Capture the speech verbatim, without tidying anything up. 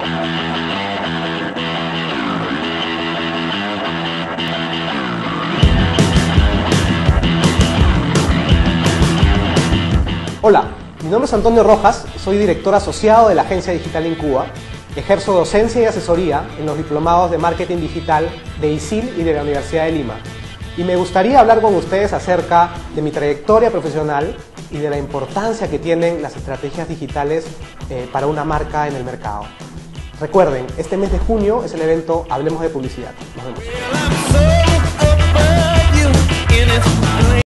Hola, mi nombre es Antonio Rojas, soy director asociado de la Agencia Digital Incuba. Ejerzo docencia y asesoría en los diplomados de Marketing Digital de I S I L y de la Universidad de Lima. Y me gustaría hablar con ustedes acerca de mi trayectoria profesional y de la importancia que tienen las estrategias digitales eh, para una marca en el mercado. Recuerden, este mes de junio es el evento Hablemos de Publicidad. Nos vemos.